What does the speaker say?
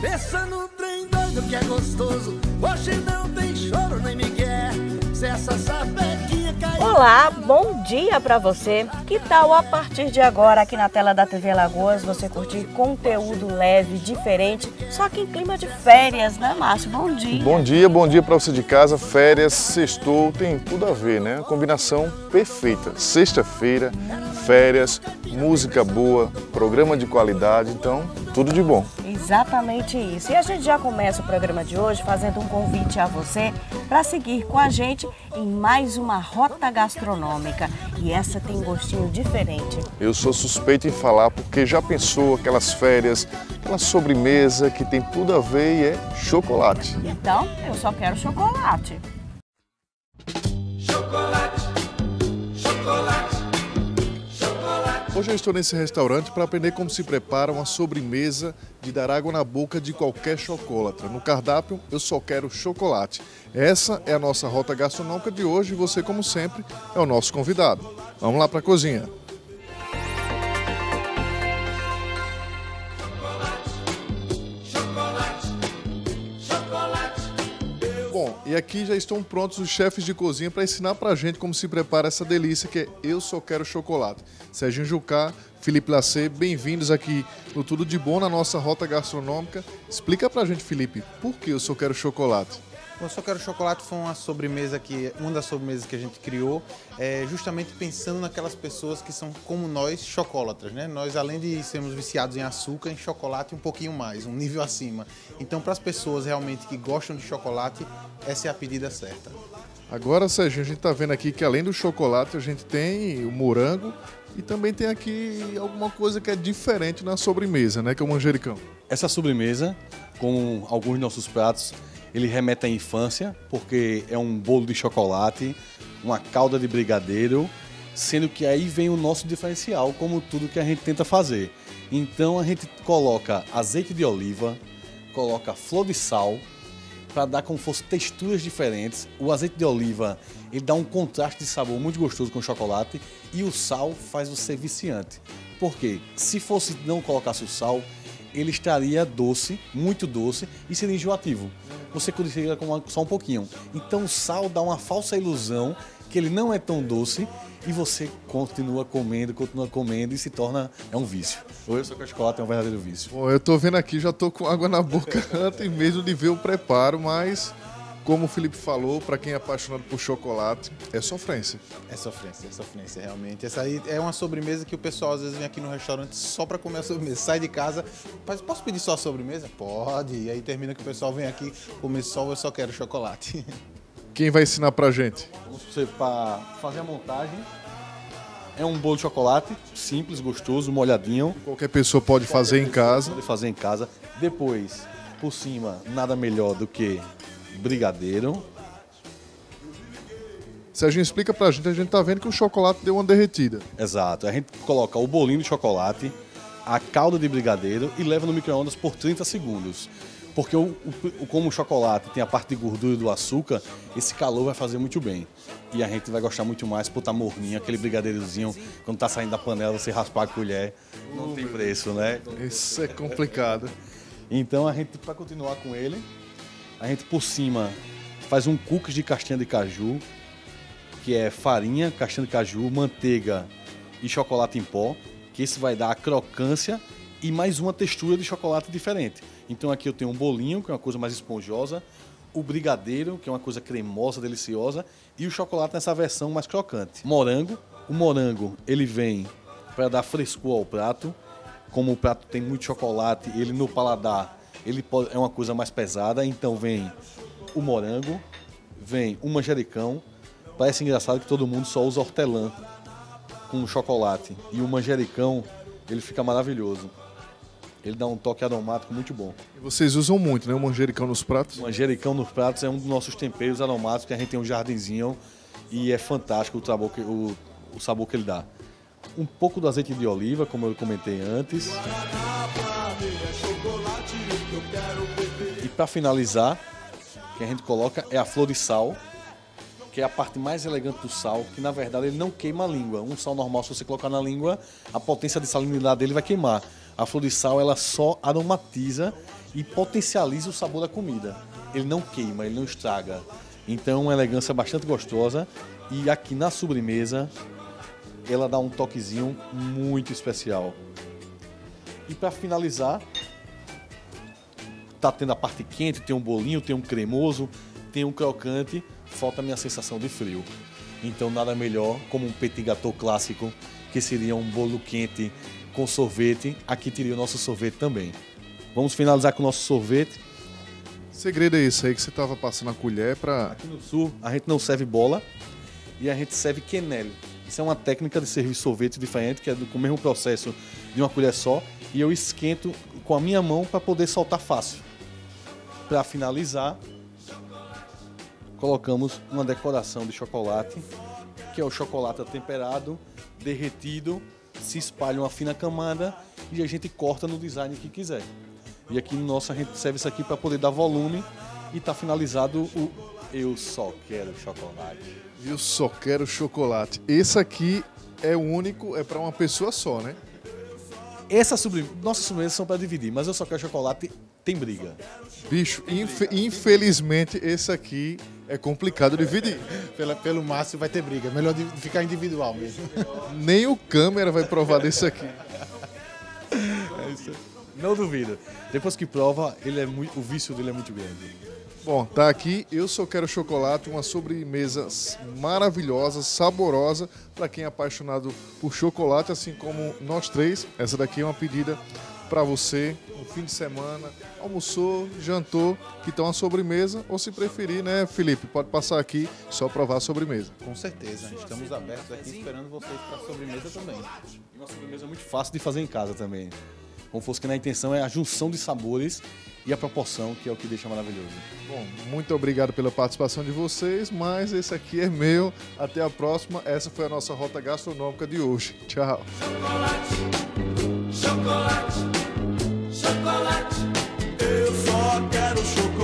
Pensa no trem doido que é gostoso. Hoje não tem choro nem migué. Se essa sapequinha cair... Olá, bom dia pra você. Que tal a partir de agora aqui na tela da TV Alagoas você curtir conteúdo leve, diferente, só que em clima de férias, né, Márcio? Bom dia. Bom dia pra você de casa. Férias, sextou, tem tudo a ver, né? Combinação perfeita. Sexta-feira, férias, música boa, programa de qualidade, então tudo de bom. Exatamente isso. E a gente já começa o programa de hoje fazendo um convite a você para seguir com a gente em mais uma rota gastronômica. E essa tem gostinho diferente. Eu sou suspeito em falar porque já pensou aquelas férias, aquela sobremesa que tem tudo a ver e é chocolate. Então, eu só quero chocolate. Chocolate, chocolate. Hoje eu estou nesse restaurante para aprender como se prepara uma sobremesa de dar água na boca de qualquer chocolatra. No cardápio, eu só quero chocolate. Essa é a nossa rota gastronômica de hoje e você, como sempre, é o nosso convidado. Vamos lá para a cozinha. Bom, e aqui já estão prontos os chefes de cozinha para ensinar pra gente como se prepara essa delícia que é Eu Só Quero Chocolate. Serginho Jucá, Felipe Lacê, bem-vindos aqui no Tudo de Bom na nossa rota gastronômica. Explica pra gente, Felipe, por que Eu Só Quero Chocolate? O Só Quero Chocolate foi uma das sobremesas que a gente criou, justamente pensando naquelas pessoas que são como nós, chocolatras, né? Nós, além de sermos viciados em açúcar, em chocolate um pouquinho mais, um nível acima. Então, para as pessoas realmente que gostam de chocolate, essa é a pedida certa. Agora, Serginho, a gente tá vendo aqui que além do chocolate, a gente tem o morango e também tem aqui alguma coisa que é diferente na sobremesa, né? Que é o manjericão. Essa sobremesa, com alguns de nossos pratos, ele remete à infância, porque é um bolo de chocolate, uma calda de brigadeiro, sendo que aí vem o nosso diferencial, como tudo que a gente tenta fazer. Então a gente coloca azeite de oliva, coloca flor de sal, para dar como fosse texturas diferentes. O azeite de oliva, ele dá um contraste de sabor muito gostoso com o chocolate e o sal faz você viciante. Por quê? Se fosse não colocasse o sal, ele estaria doce, muito doce e seria enjoativo. Você conseguiria com só um pouquinho. Então o sal dá uma falsa ilusão que ele não é tão doce e você continua comendo e se torna um vício. Ou Eu Só Quero Chocolate é um verdadeiro vício. Bom, eu tô vendo aqui, já tô com água na boca antes mesmo de ver o preparo, mas como o Felipe falou, para quem é apaixonado por chocolate, é sofrência. É sofrência realmente. Essa aí é uma sobremesa que o pessoal às vezes vem aqui no restaurante só para comer a sobremesa. Sai de casa, mas posso pedir só a sobremesa? Pode. E aí termina que o pessoal vem aqui comer só Eu Só Quero Chocolate. Quem vai ensinar pra gente? Para fazer a montagem, é um bolo de chocolate, simples, gostoso, molhadinho. Qualquer pessoa pode fazer em casa. Pode fazer em casa. Depois, por cima, nada melhor do que brigadeiro. Serginho, explica pra gente, a gente tá vendo que o chocolate deu uma derretida. Exato, a gente coloca o bolinho de chocolate, a calda de brigadeiro e leva no micro-ondas por 30 segundos. Porque como o chocolate tem a parte de gordura do açúcar, esse calor vai fazer muito bem. E a gente vai gostar muito mais por estar morninho, aquele brigadeirozinho, quando tá saindo da panela, você raspar a colher, não tem preço, né? Isso é complicado. Então a gente, para continuar com ele, a gente por cima faz um cookies de castanha de caju, que é farinha, castanha de caju, manteiga e chocolate em pó, que esse vai dar a crocância e mais uma textura de chocolate diferente. Então aqui eu tenho um bolinho, que é uma coisa mais esponjosa, o brigadeiro, que é uma coisa cremosa, deliciosa, e o chocolate nessa versão mais crocante. Morango, o morango ele vem para dar frescor ao prato. Como o prato tem muito chocolate, ele no paladar é uma coisa mais pesada, então vem o morango, vem o manjericão. Parece engraçado que todo mundo só usa hortelã com o chocolate, e o manjericão ele fica maravilhoso. Ele dá um toque aromático muito bom. E vocês usam muito, né, o manjericão nos pratos? O manjericão nos pratos é um dos nossos temperos aromáticos, que a gente tem um jardinzinho e é fantástico o sabor que ele dá. Um pouco do azeite de oliva, como eu comentei antes. E para finalizar, o que a gente coloca é a flor de sal, que é a parte mais elegante do sal, que na verdade ele não queima a língua. Um sal normal, se você colocar na língua, a potência de salinidade dele vai queimar. A flor de sal, ela só aromatiza e potencializa o sabor da comida. Ele não queima, ele não estraga. Então, uma elegância bastante gostosa. E aqui na sobremesa, ela dá um toquezinho muito especial. E para finalizar, tá tendo a parte quente, tem um bolinho, tem um cremoso, tem um crocante, falta a minha sensação de frio. Então nada melhor como um petit gâteau clássico, que seria um bolo quente com sorvete. Aqui teria o nosso sorvete também. Vamos finalizar com o nosso sorvete. O segredo é isso aí que você estava passando a colher para... Aqui no sul a gente não serve bola e a gente serve quenelle. Isso é uma técnica de servir sorvete diferente, que é com o mesmo processo de uma colher só. E eu esquento com a minha mão para poder soltar fácil. Para finalizar, colocamos uma decoração de chocolate, que é o chocolate temperado, derretido, se espalha uma fina camada e a gente corta no design que quiser. E aqui no nosso a gente serve isso aqui para poder dar volume e tá finalizado o Eu Só Quero Chocolate. Eu só quero chocolate. Esse aqui é o único, é para uma pessoa só, né? Nossas sobremesas são para dividir, mas Eu Só Quero Chocolate tem briga. Bicho, infelizmente esse aqui é complicado de dividir. Pelo Márcio vai ter briga. Melhor ficar individual mesmo. Nem o câmera vai provar desse aqui. É isso. Não duvido. Depois que prova, o vício dele é muito grande. Bom, tá aqui, Eu Só Quero Chocolate, uma sobremesa maravilhosa, saborosa, para quem é apaixonado por chocolate, assim como nós três. Essa daqui é uma pedida para você, no fim de semana, almoçou, jantou, que tá uma sobremesa, ou se preferir, né, Felipe, pode passar aqui, só provar a sobremesa. Com certeza, estamos abertos aqui esperando vocês para a sobremesa também. E uma sobremesa muito fácil de fazer em casa também. Como fosse que na intenção é a junção de sabores e a proporção, que é o que deixa maravilhoso. Bom, muito obrigado pela participação de vocês, mas esse aqui é meu. Até a próxima. Essa foi a nossa rota gastronômica de hoje. Tchau. Chocolate, chocolate, chocolate. Eu só quero chocolate.